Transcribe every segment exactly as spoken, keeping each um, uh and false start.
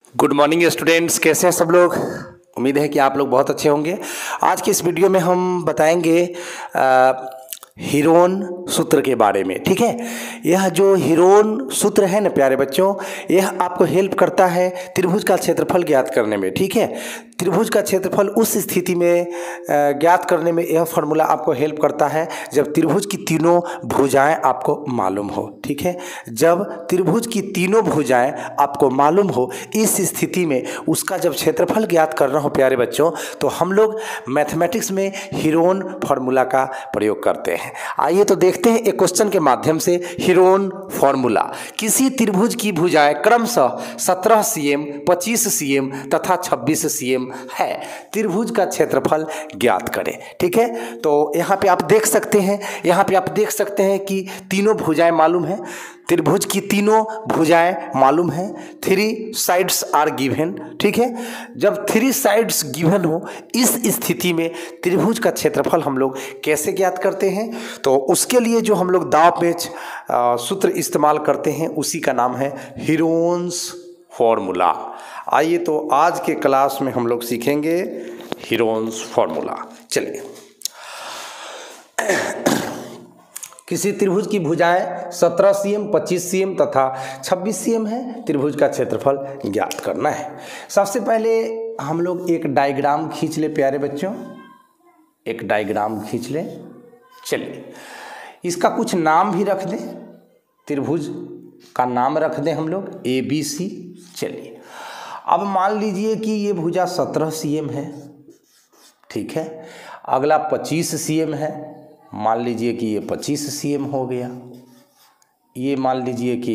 Good morning students, कैसे हैं सब लोग। उम्मीद है कि आप लोग बहुत अच्छे होंगे। आज की इस वीडियो में हम बताएंगे आ, हीरोन सूत्र के बारे में। ठीक है, यह जो हीरोन सूत्र है ना प्यारे बच्चों, यह आपको हेल्प करता है त्रिभुज का क्षेत्रफल ज्ञात करने में। ठीक है, त्रिभुज का क्षेत्रफल उस स्थिति में ज्ञात करने में यह फॉर्मूला आपको हेल्प करता है जब त्रिभुज की तीनों भुजाएं आपको मालूम हो। ठीक है, जब त्रिभुज की तीनों भुजाएं आपको मालूम हो, इस स्थिति में उसका जब क्षेत्रफल ज्ञात करना हो प्यारे बच्चों, तो हम लोग मैथमेटिक्स में हीरोन फॉर्मूला का प्रयोग करते हैं। आइए तो देखते हैं एक क्वेश्चन के माध्यम से हीरोन फॉर्मूला। किसी त्रिभुज की भुजाएं क्रमशः सत्रह सीएम, पच्चीस सीएम तथा छब्बीस सीएम है, त्रिभुज का क्षेत्रफल ज्ञात करें। ठीक है, तो यहाँ पे आप देख सकते हैं यहाँ पे आप देख सकते हैं कि तीनों भुजाएं मालूम है। त्रिभुज की तीनों भुजाएं मालूम है। Three sides are given. ठीक है, जब थ्री साइड्स गिवन हो, इस स्थिति में त्रिभुज का क्षेत्रफल हम लोग कैसे ज्ञात करते हैं, तो उसके लिए जो हम लोग दाव पेच सूत्र इस्तेमाल करते हैं उसी का नाम है हीरोन्स फॉर्मूला। आइए तो आज के क्लास में हम लोग सीखेंगे हीरोन्स फॉर्मूला। चलिए, किसी त्रिभुज की भुजाएं सत्रह सीएम, पच्चीस सीएम तथा छब्बीस सीएम है, त्रिभुज का क्षेत्रफल ज्ञात करना है। सबसे पहले हम लोग एक डायग्राम खींच ले प्यारे बच्चों, एक डायग्राम खींच ले। चलिए, इसका कुछ नाम भी रख दें, त्रिभुज का नाम रख दें हम लोग ए बी सी। चलिए, अब मान लीजिए कि ये भुजा सत्रह सीएम है। ठीक है, अगला पच्चीस सीएम है, मान लीजिए कि ये पच्चीस सीएम हो गया। ये मान लीजिए कि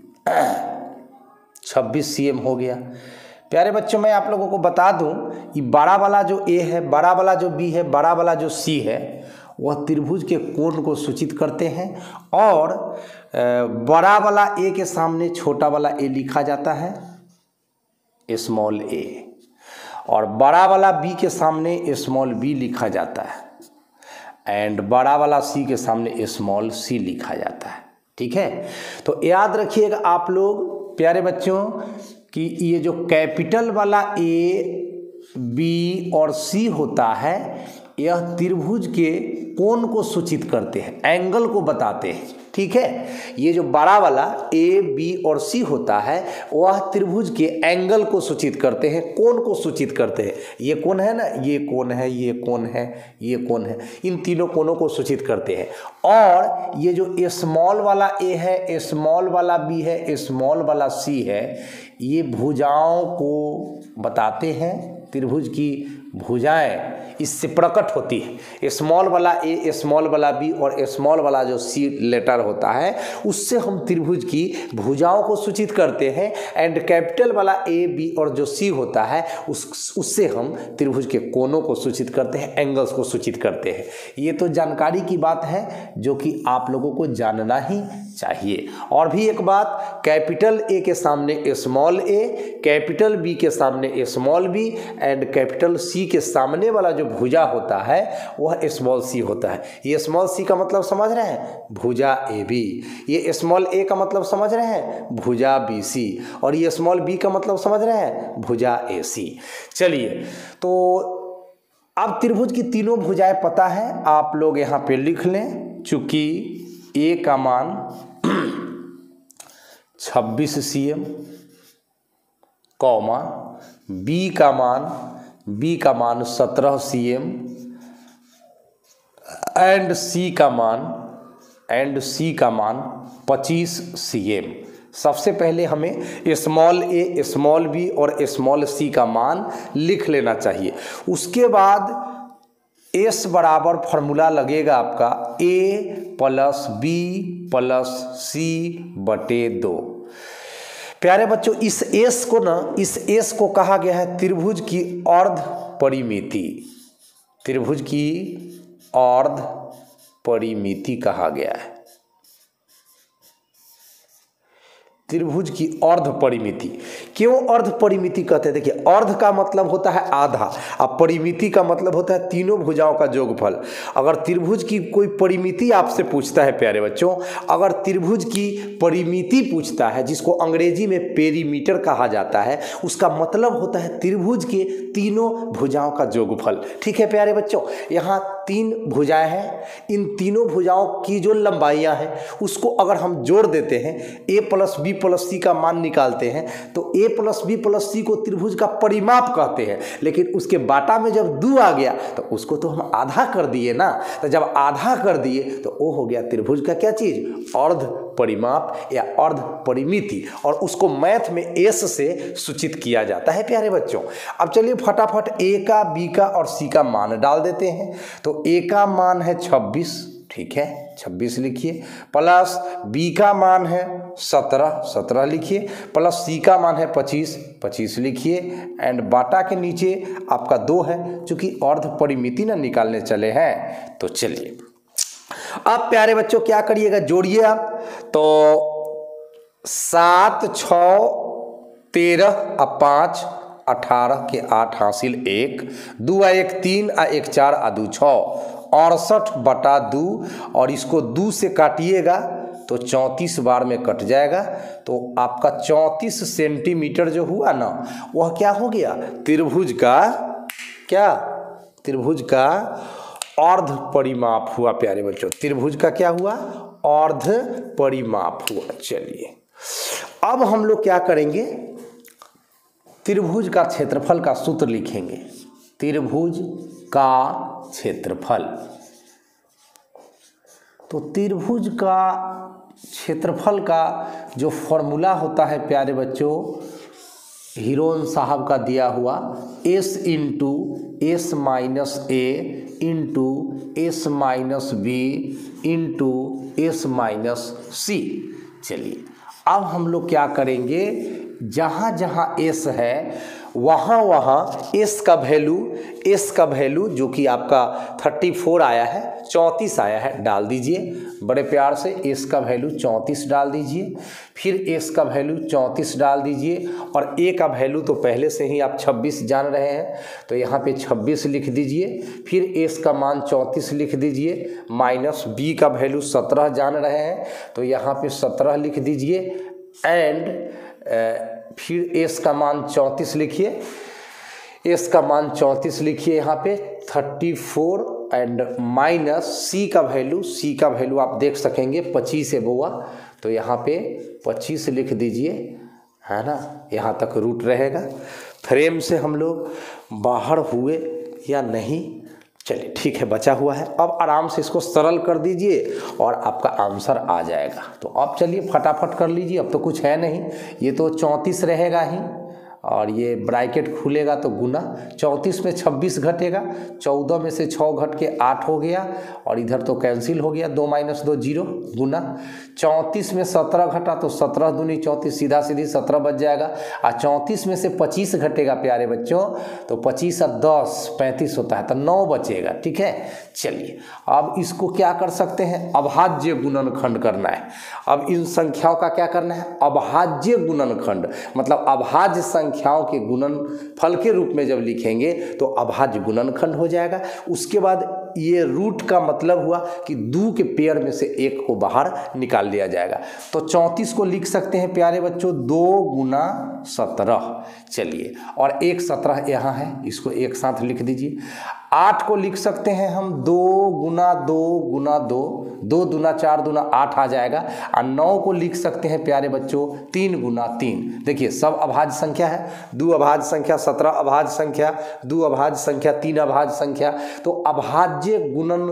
छब्बीस सीएम हो गया। प्यारे बच्चों, मैं आप लोगों को बता दूं, ये बड़ा वाला जो ए है, बड़ा वाला जो बी है, बड़ा वाला जो सी है, वह त्रिभुज के कोण को सूचित करते हैं। और बड़ा वाला ए के सामने छोटा वाला ए लिखा जाता है, स्मॉल ए, और बड़ा वाला बी के सामने स्मॉल बी लिखा जाता है, एंड बड़ा वाला सी के सामने स्मॉल सी लिखा जाता है। ठीक है, तो याद रखिएगा आप लोग प्यारे बच्चों कि ये जो कैपिटल वाला ए, बी और सी होता है, यह त्रिभुज के कोण को सूचित करते हैं, एंगल को बताते हैं। ठीक है, ये जो बड़ा वाला ए, बी और सी होता है, वह त्रिभुज के एंगल को सूचित करते हैं, कोण को सूचित करते हैं। ये कोण है ना, ये कोण है, ये कोण है, ये कोण है, इन तीनों कोणों को सूचित करते हैं। और ये जो स्मॉल वाला ए है, स्मॉल वाला बी है, स्मॉल वाला सी है, ये भुजाओं को बताते हैं। त्रिभुज की भुजाएं इससे प्रकट होती है। स्मॉल वाला ए, स्मॉल वाला बी और स्मॉल वाला जो सी लेटर होता है, उससे हम त्रिभुज की भुजाओं को सूचित करते हैं। एंड कैपिटल वाला ए, बी और जो सी होता है, उस उससे हम त्रिभुज के कोणों को सूचित करते हैं, एंगल्स को सूचित करते हैं। ये तो जानकारी की बात है जो कि आप लोगों को जानना ही चाहिए। और भी एक बात, कैपिटल ए के सामने स्मॉल ए, कैपिटल बी के सामने small B, and capital C के सामने वाला जो भुजा होता है वह स्मॉल सी होता है। ये स्मॉल सी का मतलब समझ रहे हैं, भुजा ए बी। ये स्मॉल ए का मतलब समझ रहे हैं, भुजा बी सी। और ये स्मॉल बी का मतलब समझ रहे हैं, भुजा ए सी। चलिए, तो अब त्रिभुज की तीनों भुजाएं पता है, आप लोग यहाँ पे लिख लें। चूंकि ए का मान छब्बीस सीएम, कॉमा बी का मान बी का मान सत्रह सीएम, एंड सी का मान एंड सी का मान पच्चीस सीएम। सबसे पहले हमें स्मॉल ए, स्मॉल बी और स्मॉल सी का मान लिख लेना चाहिए। उसके बाद एस बराबर फॉर्मूला लगेगा आपका A plus B plus C बटे दो। प्यारे बच्चों, इस एस को ना इस एस को कहा गया है त्रिभुज की अर्ध परिमिति। त्रिभुज की अर्ध परिमिति कहा गया है। त्रिभुज की अर्ध परिमिति। क्यों अर्ध परिमिति कहते हैं? देखिए, अर्ध का मतलब होता है आधा, अब परिमिति का मतलब होता है तीनों भुजाओं का जोगफल। अगर त्रिभुज की कोई परिमिति आपसे पूछता है प्यारे बच्चों, अगर त्रिभुज की परिमिति पूछता है, जिसको अंग्रेजी में पेरीमीटर कहा जाता है, उसका मतलब होता है त्रिभुज के तीनों भुजाओं का जोगफल। ठीक है प्यारे बच्चों, यहाँ तीन भुजाएं हैं, इन तीनों भुजाओं की जो लंबाइयां हैं उसको अगर हम जोड़ देते हैं, A plus B plus C का मान निकालते हैं, तो A plus B plus C को त्रिभुज का परिमाप कहते हैं। लेकिन उसके बाटा में जब दो आ गया तो उसको तो हम आधा कर दिए ना, तो जब आधा कर दिए तो वो हो गया त्रिभुज का क्या चीज? अर्ध परिमाप या अर्ध परिमिति, और उसको मैथ में एस से सूचित किया जाता है प्यारे बच्चों। अब चलिए फटाफट ए का, बी का और सी का मान डाल देते हैं। तो ए का मान है छब्बीस, ठीक है, छब्बीस लिखिए, प्लस बी का मान है सत्रह, सत्रह लिखिए, प्लस सी का मान है पच्चीस, पच्चीस लिखिए, एंड बाटा के नीचे आपका दो है, चूंकि अर्ध परिमिति ना निकालने चले हैं। तो चलिए अब प्यारे बच्चों क्या करिएगा, जोड़िए आप। तो सात छ तेरह अब पाँच अठारह के आठ हासिल एक, दो आ एक तीन आ एक चार आ दू छः, अड़सठ बटा दो, और इसको दो से काटिएगा तो चौंतीस बार में कट जाएगा। तो आपका चौंतीस सेंटीमीटर जो हुआ ना, वह क्या हो गया? त्रिभुज का क्या? त्रिभुज का अर्ध परिमाप हुआ प्यारे बच्चों। त्रिभुज का क्या हुआ? अर्ध परिमाप हुआ। चलिए अब हम लोग क्या करेंगे, त्रिभुज का क्षेत्रफल का सूत्र लिखेंगे। त्रिभुज का क्षेत्रफल, तो त्रिभुज का क्षेत्रफल का जो फॉर्मूला होता है प्यारे बच्चों, हीरोन साहब का दिया हुआ, S into S minus A into S minus B into S minus C. चलिए अब हम लोग क्या करेंगे, जहाँ जहाँ एस है वहाँ वहाँ एस का वैल्यू, एस का वैल्यू जो कि आपका चौंतीस आया है, चौंतीस आया है, डाल दीजिए बड़े प्यार से। एस का वैल्यू चौंतीस डाल दीजिए, फिर एस का वैल्यू चौंतीस डाल दीजिए, और ए का वैल्यू तो पहले से ही आप छब्बीस जान रहे हैं, तो यहाँ पे छब्बीस लिख दीजिए। फिर एस का मान चौंतीस लिख दीजिए, माइनस बी का वैल्यू सत्रह जान रहे हैं, तो यहाँ पे सत्रह लिख दीजिए, एंड फिर एस का मान चौंतीस लिखिए, एस का मान चौंतीस लिखिए यहाँ पे चौंतीस, एंड माइनस सी का वैल्यू, सी का वैल्यू आप देख सकेंगे पच्चीस है बुआ, तो यहाँ पे पच्चीस लिख दीजिए, है ना, यहाँ तक रूट रहेगा। फ्रेम से हम लोग बाहर हुए या नहीं? चलिए ठीक है, बचा हुआ है। अब आराम से इसको सरल कर दीजिए और आपका आंसर आ जाएगा। तो अब चलिए फटाफट कर लीजिए, अब तो कुछ है नहीं, ये तो चौंतीस रहेगा ही, और ये ब्रैकेट खुलेगा तो गुना, चौंतीस में छब्बीस घटेगा, चौदह में से छः घट के आठ हो गया, और इधर तो कैंसिल हो गया, दो माइनस दो जीरो, गुना चौंतीस में सत्रह घटा तो सत्रह दूनी चौंतीस, सीधा सीधी सत्रह बच जाएगा, और चौंतीस में से पच्चीस घटेगा प्यारे बच्चों, तो पच्चीस और दस पैंतीस होता है, तो नौ बचेगा। ठीक है, चलिए अब इसको क्या कर सकते हैं, अभाज्य गुणनखंड करना है। अब इन संख्याओं का क्या करना है, अभाज्य गुणनखंड, मतलब अभाज्य संख्याओं के गुणनफल के रूप में जब लिखेंगे तो अभाज्य गुणनखंड हो जाएगा। उसके बाद ये रूट का मतलब हुआ कि दो के पेयर में से एक को बाहर निकाल लिया जाएगा। तो चौंतीस को लिख सकते हैं प्यारे बच्चों दो गुना सत्रह, चलिए, और एक सत्रह यहाँ है, इसको एक साथ लिख दीजिए। आठ को लिख सकते हैं हम दो गुना दो गुना दो, दो दुना चार दुना आठ आ जाएगा। और नौ को लिख सकते हैं प्यारे बच्चों तीन गुना तीन। देखिए सब अभाज्य संख्या है, दो अभाज्य संख्या, सत्रह अभाज्य संख्या, दो अभाज्य संख्या, तीन अभाज्य संख्या, तो अभाज्य गुणन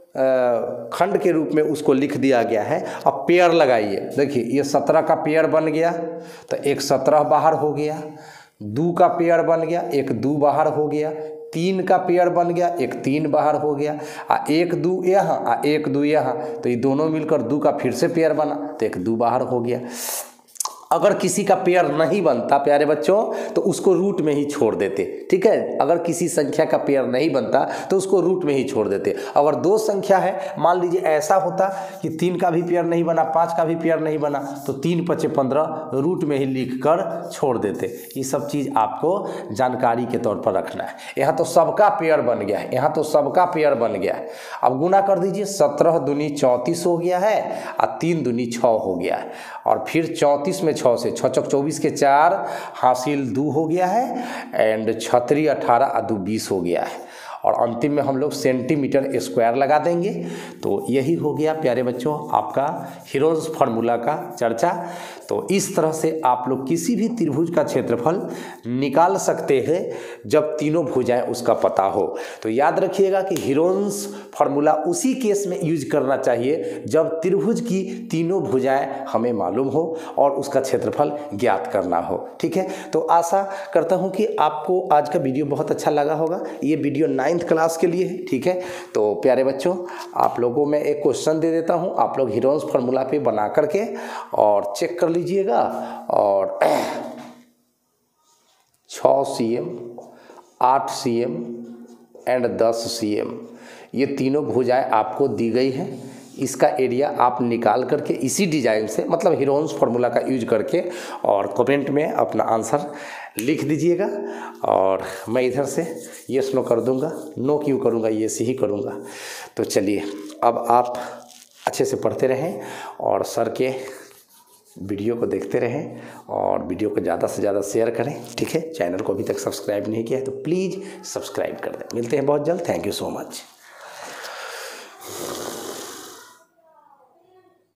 खंड के रूप में उसको लिख दिया गया है। अब पेयर लगाइए, देखिए ये सत्रह का पेयर बन गया तो एक सत्रह बाहर हो गया, दो का पेयर बन गया एक दो बाहर हो गया, तीन का पेयर बन गया एक तीन बाहर हो गया, आ एक दो यहाँ आ एक दो यहाँ, तो ये दोनों मिलकर दो का फिर से पेयर बना तो एक दो बाहर हो गया। अगर किसी का पेयर नहीं बनता प्यारे बच्चों तो उसको रूट में ही छोड़ देते, ठीक है। अगर किसी संख्या का पेयर नहीं बनता तो उसको रूट में ही छोड़ देते। अगर दो संख्या है, मान लीजिए ऐसा होता कि तीन का भी पेयर नहीं बना, पाँच का भी पेयर नहीं बना, तो तीन पचे पंद्रह रूट में ही लिख कर छोड़ देते। ये सब चीज़ आपको जानकारी के तौर पर रखना है। यहाँ तो सबका पेयर बन गया है, यहाँ तो सबका पेयर बन गया है। अब गुना कर दीजिए, सत्रह दूनी चौंतीस हो गया है और तीन दूनी छः हो गया है, और फिर चौंतीस में छः से छः चौक चौबीस के चार हासिल दो हो गया है, एंड छतरी अठारह और दो बीस हो गया है, और अंतिम में हम लोग सेंटीमीटर स्क्वायर लगा देंगे। तो यही हो गया प्यारे बच्चों आपका हीरोज फार्मूला का चर्चा। तो इस तरह से आप लोग किसी भी त्रिभुज का क्षेत्रफल निकाल सकते हैं जब तीनों भुजाएं उसका पता हो। तो याद रखिएगा कि हीरोज फार्मूला उसी केस में यूज करना चाहिए जब त्रिभुज की तीनों भुजाएं हमें मालूम हो और उसका क्षेत्रफल ज्ञात करना हो, ठीक है। तो आशा करता हूं कि आपको आज का वीडियो बहुत अच्छा लगा होगा। ये वीडियो नाइन्थ क्लास के लिए है, ठीक है। तो प्यारे बच्चों आप लोगों में एक क्वेश्चन दे देता हूं, आप लोग हीरोज फार्मूला पे बना करके और चेक कर लीजिएगा। और छः सी एम, आठ सी एम एंड दस सी एम ये तीनों भुजाएं आपको दी गई हैं। इसका एरिया आप निकाल करके इसी डिजाइन से, मतलब हीरोज फार्मूला का यूज करके, और कमेंट में अपना आंसर लिख दीजिएगा। और मैं इधर से यस नो कर दूंगा, नो क्यों करूंगा, यस ही करूंगा। तो चलिए अब आप अच्छे से पढ़ते रहें और सर के वीडियो को देखते रहें, और वीडियो को ज़्यादा से ज़्यादा शेयर करें, ठीक है। चैनल को अभी तक सब्सक्राइब नहीं किया है तो प्लीज़ सब्सक्राइब कर दें। मिलते हैं बहुत जल्द। Thank you so much.